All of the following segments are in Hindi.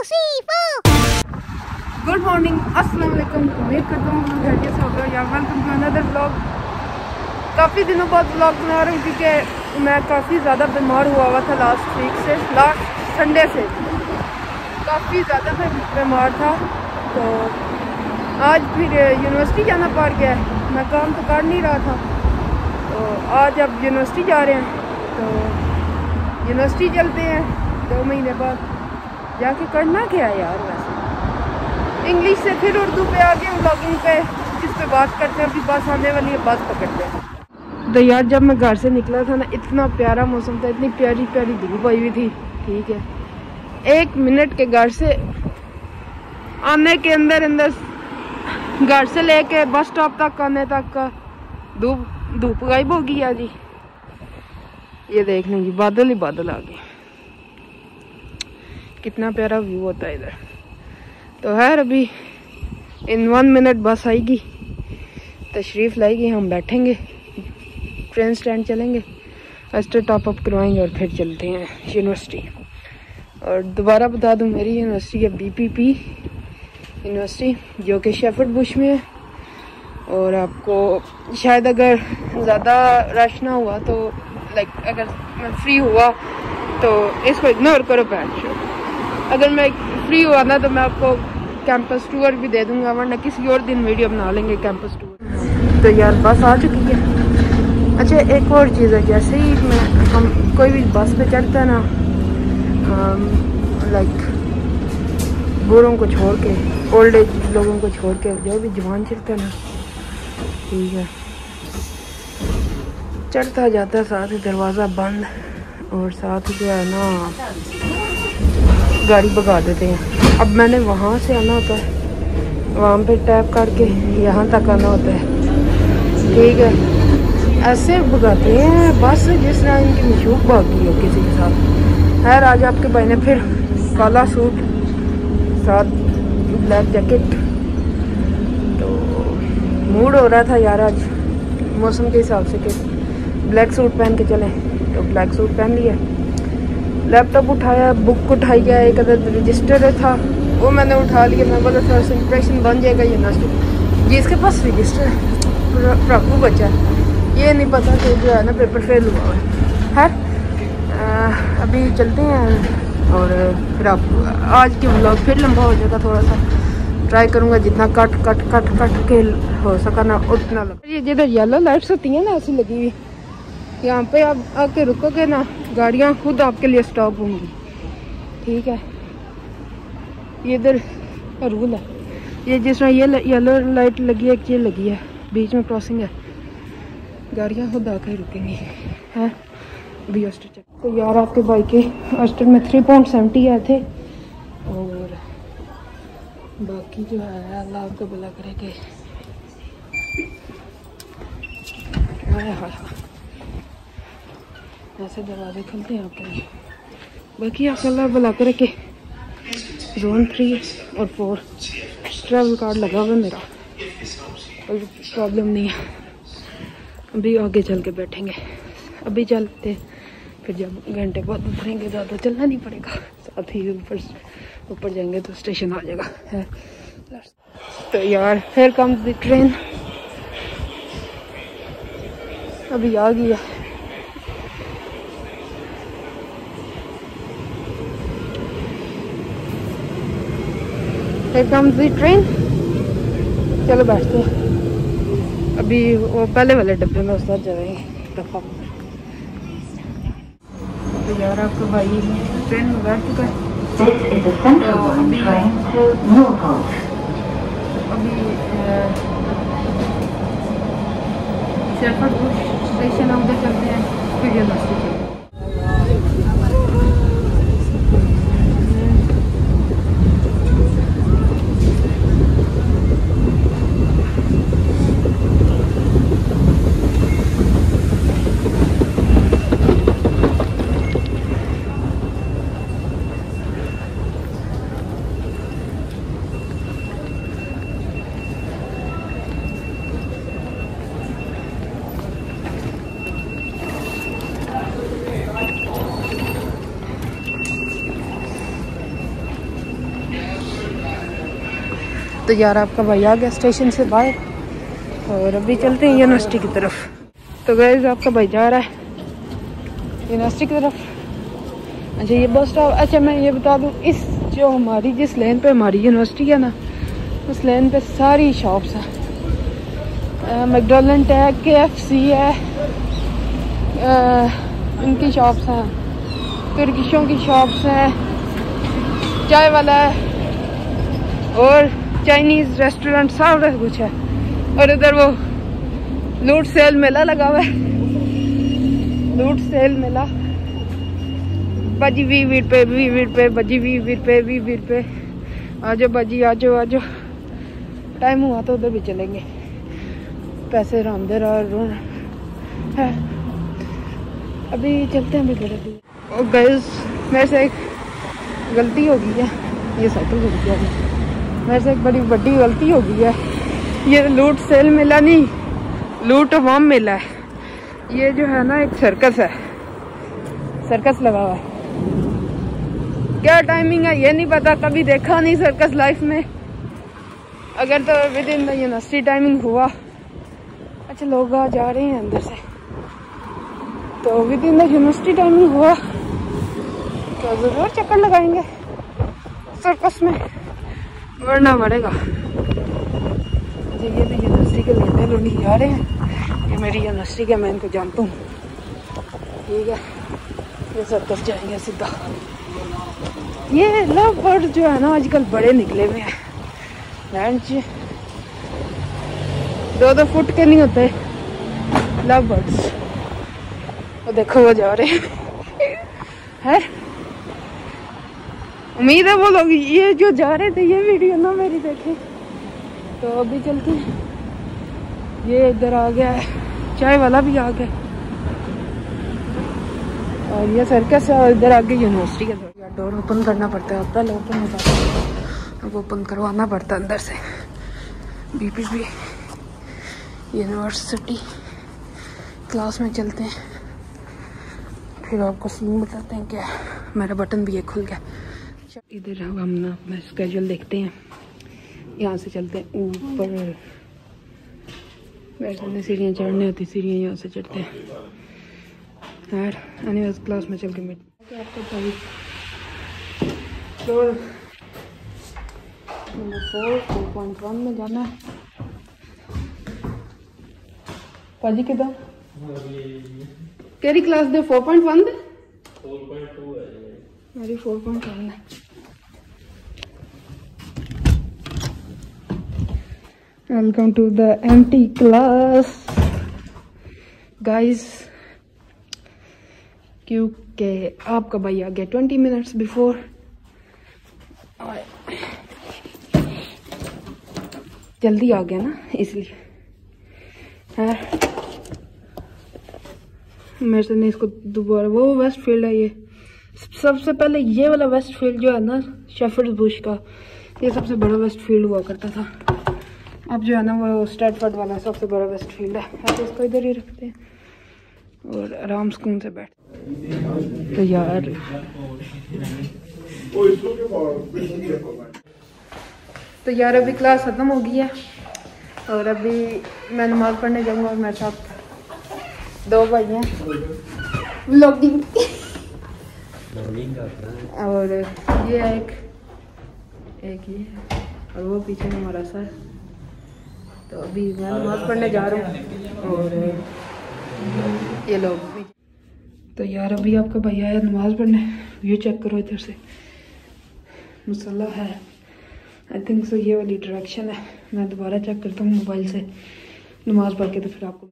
गुड मॉर्निंग, अस्सलाम वालेकुम। उम्मीद करता हूँ खैरियत से होगा। या वेलकम टू अनदर व्लॉग। काफ़ी दिनों बाद व्लॉग बना रही हूँ क्योंकि मैं काफ़ी ज़्यादा बीमार हुआ था लास्ट वीक से, लास्ट संडे से काफ़ी ज़्यादा मैं बीमार था। तो आज फिर यूनिवर्सिटी जाना पड़ गया। मैं काम तो कर नहीं रहा था, तो आज अब यूनिवर्सिटी जा रहे हैं। तो यूनिवर्सिटी चलते हैं 2 महीने बाद। जाके करना क्या है यार, वैसे इंग्लिश से फिर उर्दू पे आ गए व्लॉगिंग पे, जिस पे बात करते हैं। अभी बस आने वाली है, बस पकड़ते हैं। तो यार जब मैं घर से निकला था ना, इतना प्यारा मौसम था, इतनी प्यारी प्यारी धूप आई हुई थी। ठीक है, 1 मिनट के घर से आने के अंदर घर से लेके बस स्टॉप तक आने तक का धूप गायब हो गई। जी ये देख लेंगे, बादल ही बादल आ गए। कितना प्यारा व्यू होता है इधर। तो है अभी इन 1 मिनट बस आएगी, तशरीफ़ लाएगी, हम बैठेंगे, ट्रेन स्टैंड चलेंगे, एक्स्ट्रा टॉप अप करवाएंगे और फिर चलते हैं यूनिवर्सिटी। और दोबारा बता दूं, मेरी यूनिवर्सिटी है BPP यूनिवर्सिटी, जो कि शेफर्ड बुश में है। और आपको शायद अगर ज़्यादा रश ना हुआ तो अगर मैं फ्री हुआ तो इसको इग्नोर करो पैर। अगर मैं फ्री हुआ ना तो मैं आपको कैंपस टूर भी दे दूंगा, वरना किसी और दिन वीडियो बना लेंगे कैंपस टूर। तो यार बस आ चुकी है। अच्छा एक और चीज़ है, जैसे ही हम कोई भी बस पे चढ़ता है ना, बूढ़ों को छोड़ के, ओल्ड एज लोगों को छोड़ के जो भी जवान चढ़ता है ना, ठीक है, चढ़ता जाता है, साथ ही दरवाज़ा बंद और साथ ही जो है ना गाड़ी भगा देते हैं। अब मैंने वहाँ से आना होता है, वहाँ पे टैप करके यहाँ तक आना होता है। ठीक है, ऐसे भगाते हैं बस जिस तरह इनकी मशहूर भाग गई हो किसी के साथ। खैर आज आपके भाई ने फिर काला सूट साथ ब्लैक जैकेट, तो मूड हो रहा था यार आज मौसम के हिसाब से कि ब्लैक सूट पहन के चलें, तो ब्लैक सूट पहन लिया। लैपटॉप उठाया, बुक उठाई गया, एक अदर रजिस्टर था वो मैंने उठा लिया। मैं बोला थोड़ा सा इंप्रेशन बन जाएगा यूनिवर्सिटी। जिसके पास रजिस्टर है प्रापू बच्चा है, ये नहीं पता कि जो है ना पेपर फेल हुआ है। अभी चलते हैं और फिर आप आज की व्लॉग फिर लंबा हो जाएगा। थोड़ा सा ट्राई करूँगा जितना कट के हो सका ना उतना लंबा। ये जिधर येलो लाइट्स होती हैं ना ऐसी लगी हुई, यहाँ पे आप आके रुकोगे ना, गाड़ियाँ खुद आपके लिए स्टॉप होंगी। ठीक है, ये इधर का रूल है। ये जिस तरह ये येलो लाइट लगी है, एक ये लगी है, बीच में क्रॉसिंग है, गाड़ियाँ खुद आके रुकेंगी। है अभी ऑस्टर चेक। तो यार आपके भाई के ऑस्टर में 3.70 आए थे, और बाकी जो है अल्लाह आपको भला करेंगे। ऐसे दरवाजे खुलते हैं आपके लिए। बाकी आप अल्लाह भला करे के Zone 3 और 4 ट्रैवल कार्ड लगा हुआ है मेरा, कोई प्रॉब्लम नहीं है। अभी आगे चल के बैठेंगे, अभी चलते फिर जब घंटे बाद उतरेंगे, ज़्यादा चलना नहीं पड़ेगा। साथ ही ऊपर जाएंगे तो स्टेशन आ जाएगा है। तो यार फिर कम्स द ट्रेन, अभी आ गई है। Here comes the train। चलो बैठते हैं। अभी वो पहले वाले डब्बे में उस तरह जाएंगे दफा। तो यार आपका भाई ट्रेन में बैठ चुका है। तो अभी शेफर्ड बुश स्टेशन है, उधर चलते हैं, फिर यूनिवर्सिटी चलते हैं। तो यार आपका भाई आ गया स्टेशन से बाहर और अभी चलते हैं यूनिवर्सिटी की तरफ। तो गाइस आपका भाई जा रहा है यूनिवर्सिटी की तरफ। अच्छा ये बस स्टॉप, अच्छा मैं ये बता दूँ, इस जो हमारी जिस लेन पे हमारी यूनिवर्सिटी है ना, उस लेन पे सारी शॉप्स हैं। मैकडॉनल्ड है, KFC है, इनकी शॉप्स हैं, तुर्किशों की शॉप्स हैं, चाय वाला है और चाइनीज़ रेस्टोरेंट, सब कुछ है। और उधर वो लूट सेल मेला लगा हुआ है, लूट सेल मेला। बाजी 20 रुपये, 20 रुपये, बाजी 20 रुपये, 20 रुपये। आजो बाजी, आजो आजो। टाइम हुआ तो उधर भी चलेंगे, पैसे रामदर और है। अभी चलते हैं उधर। अभी और गाइस मेरे से एक गलती हो गई है, ये साइकिल रुक गया, मेरे से एक बड़ी गलती हो गई है। ये लूट सेल मेला नहीं, लूट अवाम मेला है। ये जो है ना एक सर्कस है, सर्कस लगा हुआ है। क्या टाइमिंग है ये नहीं पता, कभी देखा नहीं सर्कस लाइफ में। अगर तो within the university timing हुआ, अच्छा लोग आ जा रहे हैं अंदर से, तो within the university timing हुआ तो जरूर चक्कर लगाएंगे सर्कस में, वरना पड़ेगा। ये भी यूनिवर्सिटी के लेने लोग जा रहे हैं, ये मेरी यूनिवर्सिटी के, मैं इनको जानता हूँ, ठीक है। ये सर्कस जाएंगे सीधा। ये लव बर्ड जो है ना आजकल बड़े निकले हुए हैं, 2-2 फुट के नहीं होते लव बर्ड्स। वो देखो वो जा रहे हैं। उम्मीद है वो लोग ये जो जा रहे थे ये वीडियो ना मेरी देखे। तो अभी चलते हैं। ये इधर आ गया है, चाय वाला भी आ गया और ये सर्कस है। और इधर आगे यूनिवर्सिटी का डोर ओपन करना पड़ता है, पहले ओपन होता है, अब ओपन करवाना पड़ता है अंदर से। BPB यूनिवर्सिटी क्लास में चलते हैं, फिर आपको सीन बताते हैं। क्या मेरा बटन भी ये खुल गया। इधर हम ना अपना स्केड्यूल देखते हैं, यहाँ से चलते हैं ऊपर। वैसे सीढ़ियाँ चढ़ने होती, सीढ़ियाँ यहाँ से चढ़ते हैं यार। एनीवेज क्लास में चल के मिट आपको भाई फ्लोर नंबर 4.1 में जाना है। पाजी किधर केरी क्लास दे 4.1 दे 4.2 है मेरी 4.1 है। Welcome to the empty class guys, क्योंकि आपका भाई आ गया 20 मिनट्स बिफोर। जल्दी आ गया ना इसलिए है। मेरे से नहीं इसको दोबारा, वो वेस्ट फील्ड है ये। सबसे पहले ये वाला वेस्ट फील्ड जो है ना शेफर्ड बुश का, ये सबसे बड़ा वेस्ट फील्ड हुआ करता था। अब जो है ना वो स्टैटफोर्ड वाला सबसे बड़ा वेस्ट फील्ड है। अब इसको इधर ही रखते हैं और आराम सुकून से बैठ। तो यार अभी क्लास ख़त्म हो गई है और अभी मैं नमाज़ पढ़ने जाऊँगा। और मेरे साथ 2 भाई हैं व्लॉगिंग और ये एक ये और वो पीछे हमारा सर। तो अभी मैं नमाज़ पढ़ने जा रहा हूँ और ये लोग भी। तो यार अभी आपका भैया है नमाज़ पढ़ने, व्यू चेक करो इधर से, मुसल्ला है आई थिंक सो, ये वाली डायरेक्शन है। मैं दोबारा चेक करता हूँ मोबाइल से नमाज़ पढ़ के, तो फिर आपको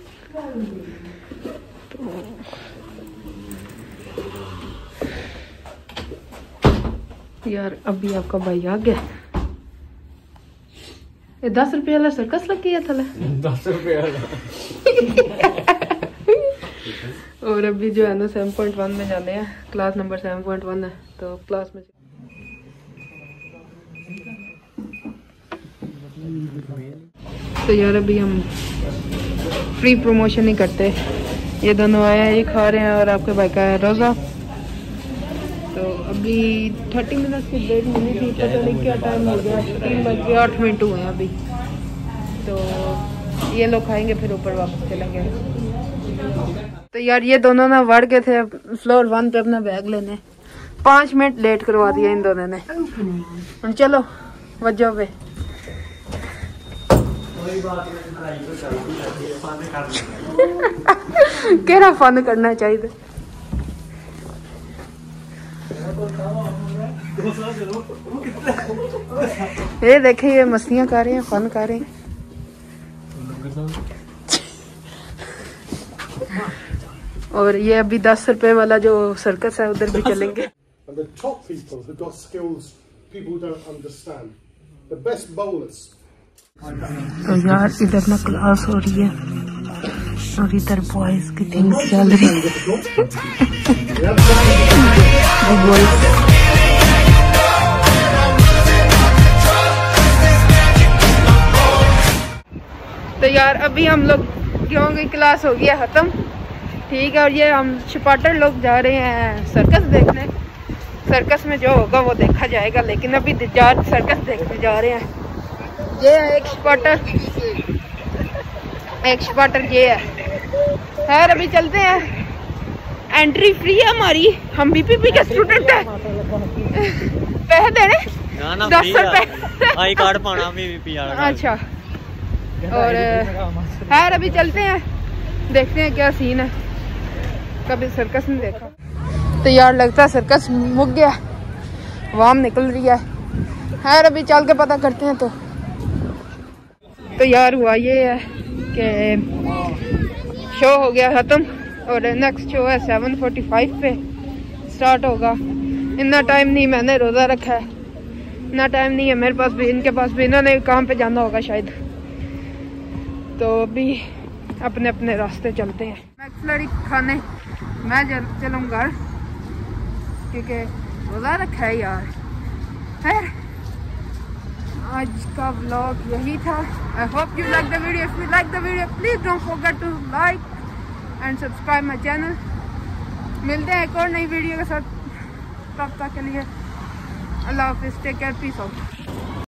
तो यार अभी आपका भाई आ गया। ये 10 रुपये वाला सर्कस लग गया था 10 रुपये वाला। और अभी जो है ना 7.1 में जाने हैं, क्लास नंबर 7.1 है। तो क्लास में तो यार अभी हम फ्री प्रमोशन ही करते। ये दोनों आए हैं, ये खा रहे हैं और आपके भाई का है रोज़ा। तो अभी अभी 30 मिनट की ब्रेक मिली थी, पता नहीं क्या टाइम हो गया, 3:08 हुए अभी। तो ये लोग खाएंगे फिर ऊपर वापस चलेंगे। तो यार ये दोनों ना बढ़ गए थे फ्लोर 1 पे अपना बैग लेने, 5 मिनट लेट करवा दिया इन दोनों ने। चलो वजह पे केड़ा फन करना चाहिए। ये देखे ये मस्तियां कर रहे हैं, फन कर रहे हैं। और ये अभी 10 रुपए वाला जो सर्कस है उधर भी चलेंगे। तो यार इधर ना क्लास हो रही है और इधर बॉयज की थिंग्स चल रही है। तो यार अभी हम लोग की क्लास हो गया खत्म, ठीक है। और ये हम छपाटर लोग जा रहे हैं सर्कस देखने। सर्कस में जो होगा वो देखा जाएगा, लेकिन अभी सर्कस देखने जा रहे हैं। ये है एक स्पॉटर ये है। खैर अभी चलते हैं, एंट्री फ्री है हमारी, हम बीपीपी के स्टूडेंट हैं। पैसे देने 10 रुपए आई कार्ड पाना बीपीपी वाला। अच्छा और खैर अभी चलते हैं, देखते हैं क्या सीन है, कभी सर्कस नहीं देखा। तो यार लगता है सर्कस मुक गया, वाम निकल रही है। खैर अभी चल के पता करते हैं। तो यार हुआ ये है कि शो हो गया ख़त्म और नेक्स्ट शो है 7:45 पे स्टार्ट होगा। इतना टाइम नहीं, मैंने रोज़ा रखा है, इतना टाइम नहीं है मेरे पास भी, इनके पास भी, इन्होंने काम पे जाना होगा शायद। तो अभी अपने अपने रास्ते चलते हैं। मैक्सलरी खाने मैं चलूँगा घर, क्योंकि रोज़ा रखा है यार। है आज का व्लॉग यही था। I hope you like the video. If you like the video please don't forget to like and subscribe my channel. मिलते हैं एक और नई वीडियो के साथ, तब तक के लिए अल्लाह हाफिज़, टेक केयर, पीस आउट।